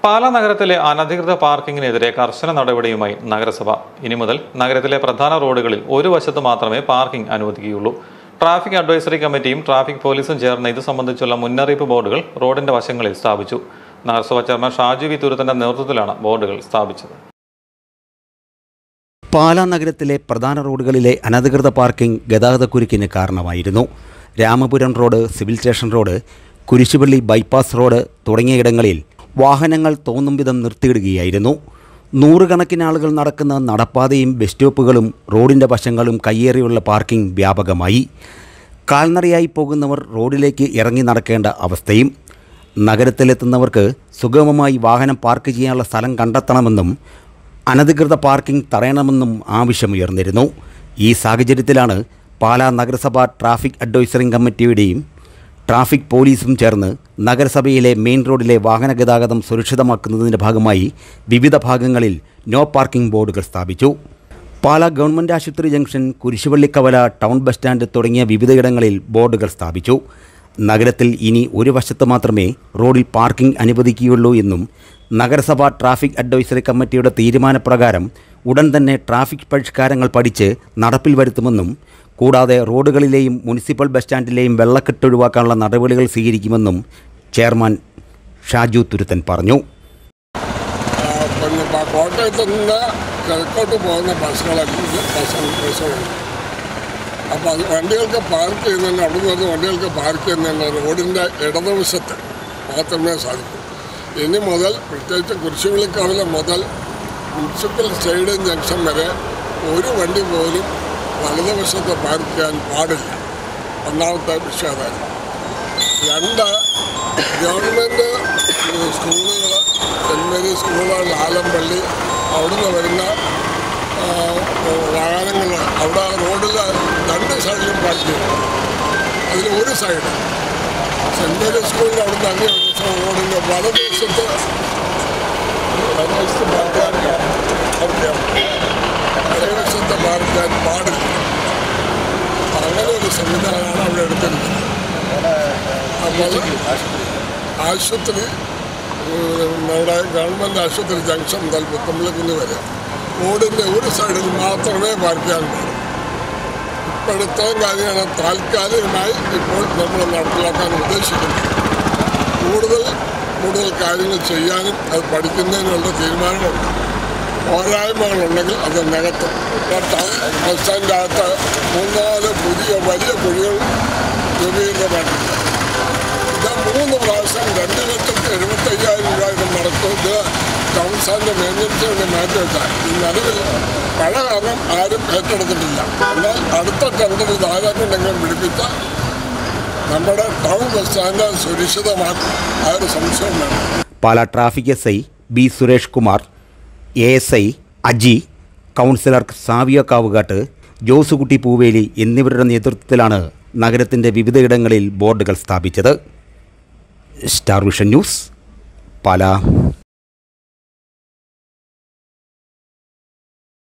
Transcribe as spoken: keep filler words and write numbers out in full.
പാലാ നഗരത്തിലെ അനധികൃത പാർക്കിങ്ങിനെതിരെ കർശന നടപടിയുമായി നഗരസഭ. ഇനി മുതൽ നഗരത്തിലെ പ്രധാന റോഡുകളിൽ ഒരു വശത്ത് മാത്രമേ പാർക്കിംഗ് അനുവദിക്കുകയുള്ളൂ. ട്രാഫിക് അഡ്വൈസറി കമ്മിറ്റിയും ട്രാഫിക് പോലീസും ചേർന്ന് ഇത് സംബന്ധിച്ചുള്ള മുന്നറിയിപ്പ് ബോർഡുകൾ റോഡിന്റെ വശങ്ങളിൽ സ്ഥാപിച്ചു. നഗരസഭ ചെയർമാൻ ഷാജു വി തുരുത്തിന്റെ നേതൃത്വത്തിലാണ് ബോർഡുകൾ സ്ഥാപിച്ചത്. പാലാ നഗരത്തിലെ പ്രധാന റോഡുകളിലെ അനധികൃത പാർക്കിംഗ് ഗതാഗതക്കുരുക്കിന് കാരണമായിരുന്നു. Ramapuram road, civil station road, Kurisupally bypass road തുടങ്ങിയയിടങ്ങളിൽ വാഹനങ്ങൾ തോന്നും വിധം നിർത്തിയിടുകയായിരുന്നു. നൂറുകണക്കിന് ആളുകൾ നടക്കുന്ന നടപ്പാതയും ബസ് സ്റ്റോപ്പുകളും റോഡിൻ്റെ വശങ്ങളും കയ്യേറിയുള്ള പാർക്കിംഗ് വ്യാപകമായി. കാൽനടയായി പോകുന്നവർ റോഡിലേക്ക് ഇറങ്ങി നടക്കേണ്ട അവസ്ഥയും. നഗരത്തിലെത്തുന്നവർക്ക് സുഗമമായി വാഹനം പാർക്ക് ചെയ്യാനുള്ള സ്ഥലം കണ്ടെത്തണമെന്നും അനധികൃത പാർക്കിംഗ് തടയണമെന്നും ആവശ്യമുയർന്നിരുന്നു. ഈ സാഹചര്യത്തിലാണ് പാലാ നഗരസഭ ട്രാഫിക് അഡ്വൈസറി കമ്മിറ്റിയുടെയും ട്രാഫിക് പോലീസും ചേർന്ന് നഗരസഭയിലെ മെയിൻ റോഡിലെ വാഹന ഗതാഗതം സുരക്ഷിതമാക്കുന്നതിൻ്റെ ഭാഗമായി വിവിധ ഭാഗങ്ങളിൽ നോ പാർക്കിംഗ് ബോർഡുകൾ സ്ഥാപിച്ചു. പാലാ ഗവൺമെൻറ് ആശുപത്രി ജംഗ്ഷൻ, കുരിശുപള്ളിക്കവല, ടൗൺ ബസ് സ്റ്റാൻഡ് തുടങ്ങിയ വിവിധയിടങ്ങളിൽ ബോർഡുകൾ സ്ഥാപിച്ചു. നഗരത്തിൽ ഇനി ഒരു വശത്ത് മാത്രമേ റോഡിൽ പാർക്കിംഗ് അനുവദിക്കുകയുള്ളൂ എന്നും നഗരസഭ ട്രാഫിക് അഡ്വൈസറി കമ്മിറ്റിയുടെ തീരുമാനപ്രകാരം ഉടൻ തന്നെ ട്രാഫിക് പരിഷ്കാരങ്ങൾ പഠിച്ച് നടപ്പിൽ വരുത്തുമെന്നും കൂടാതെ റോഡുകളിലെയും മുനിസിപ്പൽ ബസ് സ്റ്റാൻഡിലെയും വെള്ളക്കെട്ട് ഒഴിവാക്കാനുള്ള നടപടികൾ സ്വീകരിക്കുമെന്നും ചെയർമാൻ ഷാജു തുരുത്തൻ പറഞ്ഞു. കോട്ടയത്ത് നിന്ന് കിഴക്കോട്ട് പോകുന്ന ബസ്സുകളെല്ലാം അപ്പോൾ അത് വണ്ടികൾക്ക് പാർക്ക് ചെയ്യുന്നതിന് അവിടെ നിന്ന് വണ്ടികൾക്ക് പാർക്ക് ചെയ്യുന്നതിന് റോഡിൻ്റെ ഇടതുവശത്ത് മാത്രമേ സാധിക്കൂ. ഇനി മുതൽ പ്രത്യേകിച്ച് കുരിശുപള്ളിക്കവല മുതൽ മുനിസിപ്പൽ സ്റ്റേഡിയം ജംഗ്ഷൻ വരെ ഒരു വണ്ടി പോലും വലതുവശത്ത് പാർക്ക് ചെയ്യാൻ പാടില്ല. ഒന്നാമത്തെ വിഷയം അതായിരുന്നു. രണ്ട്, ഗവൺമെൻറ് സ്കൂളുകൾ, സെൻറ്റ് മേരീസ് സ്കൂള്, ലാലമ്പള്ളി, അവിടുന്ന് വരുന്ന വാഹനങ്ങൾ അവിടെ റോഡിൽ രണ്ട് സൈഡിലും പാർക്ക് ചെയ്യും. അതിൽ ഒരു സൈഡ് സെൻറ്റ് മേരീസ് സ്കൂളിൽ അവിടുന്ന് അങ്ങേ റോഡിൻ്റെ വലതുവശത്ത് വലതുവശത്ത് പാർക്കാൻ വലതുവശത്ത് പാർക്കാൻ പാടില്ല. അങ്ങനെ ഒരു സംവിധാനമാണ് അവിടെ എടുത്തിരിക്കുന്നത്. അപ്പോൾ ആശുപത്രി, നമ്മുടെ ഗവൺമെൻറ് ആശുപത്രി ജംഗ്ഷൻ മുതൽ പുത്തമ്പള്ളിക്കുന്ന് വരെ റോഡിൻ്റെ ഒരു സൈഡിൽ മാത്രമേ പാർക്ക് ചെയ്യാൻ പാടുള്ളൂ. ഇപ്പോഴത്തെയും കാര്യമാണ് താൽക്കാലികമായി ഇപ്പോൾ നമ്മൾ നടപ്പിലാക്കാൻ ഉദ്ദേശിക്കുന്നത്. കൂടുതൽ കൂടുതൽ കാര്യങ്ങൾ ചെയ്യാനും അത് പഠിക്കുന്നതിനുള്ള തീരുമാനമുണ്ട്. പോരായ്മകളുണ്ടെങ്കിൽ അത് നികത്തും. ബസ് സ്റ്റാൻഡിൻ്റെ അകത്ത് മൂന്നാല് പുതിയ വലിയ കുഴികൾ രൂപീകൃതമായിട്ടുണ്ട്. ഇത് മൂന്ന് പ്രാവശ്യം രണ്ട് ലക്ഷത്തി എഴുപത്തയ്യായിരം രൂപ ഇത് നടക്കും. ഇത് ടൗൺ സ്റ്റാൻഡ് മെയിൻ്റനൻസിന് വേണ്ടി മാറ്റി വെച്ചാൽ ഈ നിലവിൽ മഴ കാരണം ആരും ഏറ്റെടുത്തിട്ടില്ല. എന്നാൽ അടുത്ത ടെൻഡറിൽ ധാരാളം പിടിപ്പിച്ച നമ്മുടെ ടൗൺ ബസ് സ്റ്റാൻഡ് സുരക്ഷിതമാക്കും. ആ ഒരു സംശയം വേണം. Pala traffic S I B Suresh Kumar, A S I Aji, councillor Saviya Kavukattu, Josukutty Pooveli എന്നിവരുടെ നേതൃത്വത്തിലാണ് നഗരത്തിൻ്റെ വിവിധയിടങ്ങളിൽ ബോർഡുകൾ സ്ഥാപിച്ചത്. Star vision news, Pala.